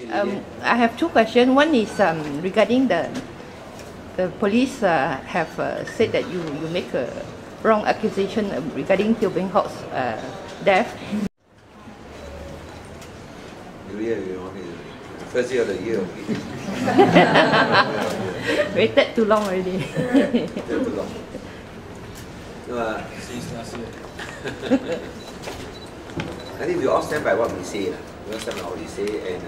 I have two questions. One is regarding the police have said that you make a wrong accusation regarding Teo Beng Hok's death. First year of the year. Waited too long already. Too long. Since last year. I think we all stand by what we say. We all stand by what we say, and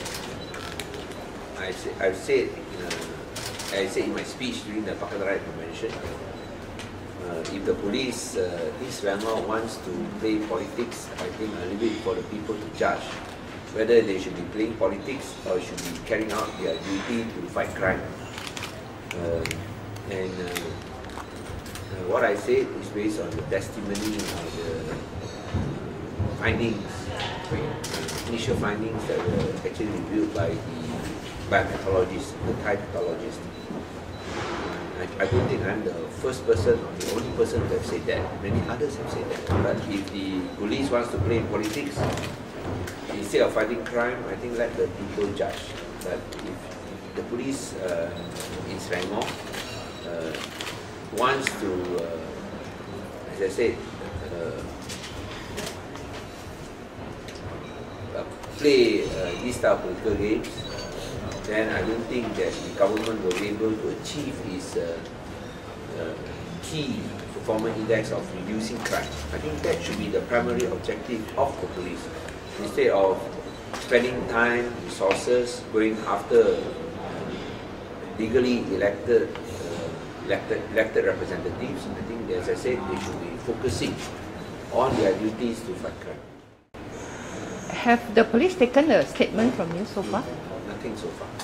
I said in my speech during the Pakatan Rakyat Convention, if the police, East Selangor wants to play politics, I think I leave it for the people to judge whether they should be playing politics or should be carrying out their duty to fight crime. What I said is based on the testimony of the findings, initial findings that were actually reviewed by the biopathologist, the Thai pathologist. I don't think I'm the first person or the only person who have said that. Many others have said that. But if the police wants to play politics, instead of fighting crime, I think let the people judge. But if the police in Selangor wants to, as I said, play these type of political games, then I don't think that the government will be able to achieve its key performance index of reducing crime. I think that should be the primary objective of the police. Instead of spending time, resources, going after legally elected representatives, I think, as I said, they should be focusing on their duties to fight crime. Have the police taken a statement from you so far? Nothing so far.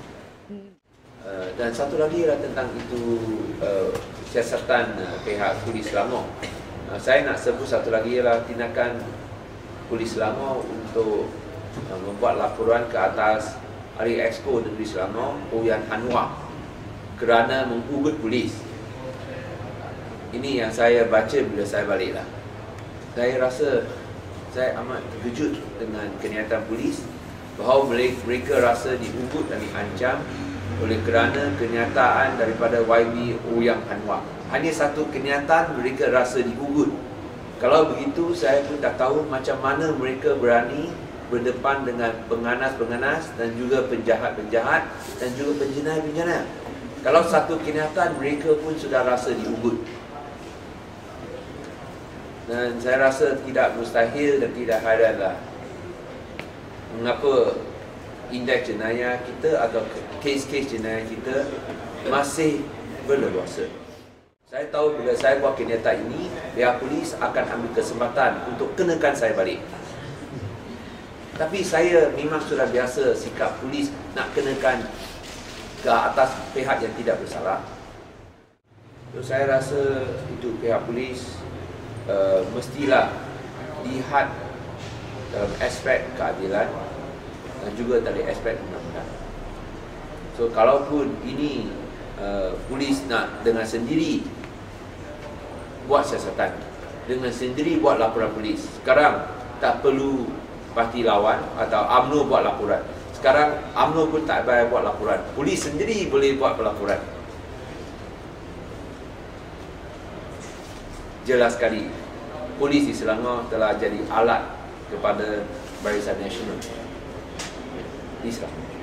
Dan satu lagi lah tentang itu siasatan pihak Polis Selangor. Saya nak sebut satu lagi lah tindakan Polis Selangor untuk membuat laporan ke atas Ahli Exco Negeri Selangor, Oyan Anwar, kerana mengugut polis. Ini yang saya baca bila saya balik lah. Saya rasa saya amat terkejut dengan kenyataan polis bahawa mereka rasa diugut dan diancam oleh kerana kenyataan daripada YB Oyan Anwar. Hanya satu kenyataan mereka rasa diugut. Kalau begitu, saya pun tak tahu macam mana mereka berani berdepan dengan penganas-penganas dan juga penjahat-penjahat dan juga penjenayah-penjenayah. Kalau satu kenyataan mereka pun sudah rasa diugut. Dan saya rasa tidak mustahil dan tidak haranlah mengapa indeks jenayah kita atau kes-kes jenayah kita masih berleluasa. Saya tahu bila saya buat kenyataan ini, pihak polis akan ambil kesempatan untuk kenakan saya balik. Tapi saya memang sudah biasa sikap polis nak kenakan ke atas pihak yang tidak bersalah. So, saya rasa itu pihak polis mestilah lihat dalam aspek keadilan dan juga dari aspek undang-undang. So, kalaupun ini polis nak dengan sendiri buat siasatan, dengan sendiri buat laporan polis, sekarang tak perlu parti lawan atau UMNO buat laporan. Sekarang UMNO pun tak payah buat laporan, polis sendiri boleh buat pelaporan. Jelas sekali, polis di Selangor telah jadi alat kepada Barisan Nasional di Selangor.